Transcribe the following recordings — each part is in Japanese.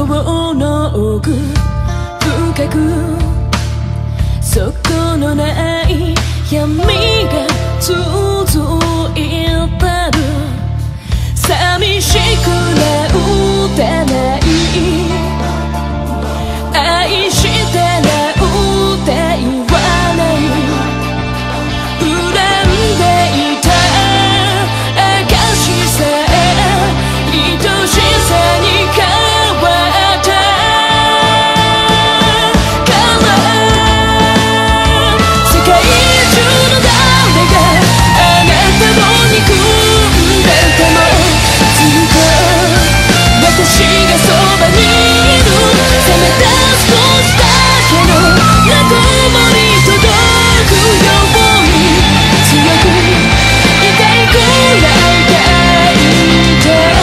心の奥深く底のない闇が続いたる寂しくなんてない愛してなんて言わない恨んでいた証さえ愛しさに変わったから世界中の誰があなたを憎んでてもずっと私がそばにいる冷めた少しだけのぬくもり届くように強く言いたいくらいがいいと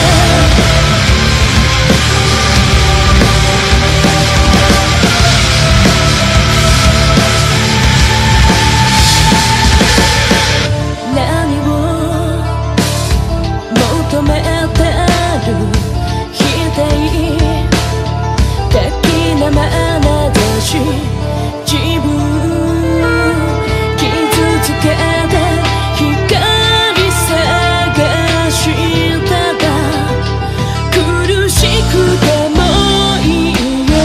何を求めてる否定的な眼差し自分傷つけて光探したが苦しくてもいいよ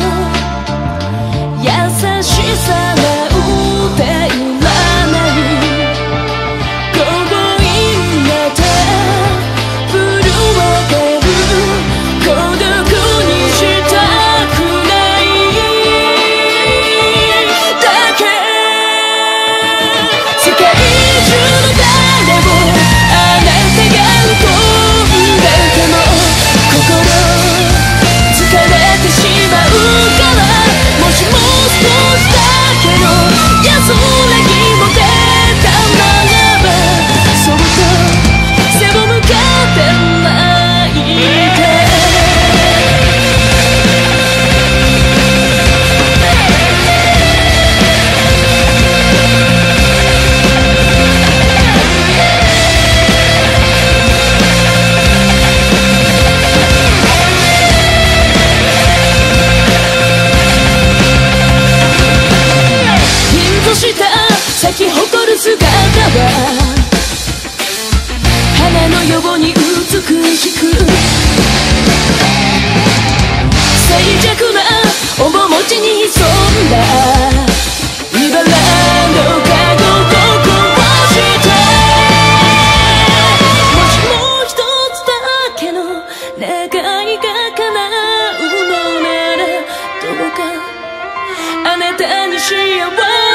優しさなんていらない強引な手震えてる孤独にしたくないだけ世界中の誰もあなたが疎んでても心疲れてしまうからもしも少しだけの安らぎも出たならばそっと背を向けて泣いて凛とした咲き誇る姿は花のように美しく静寂な面持ちに潜んだ茨の影を壊してもしも一つだけの願いが叶うのならどうかあなたに幸せ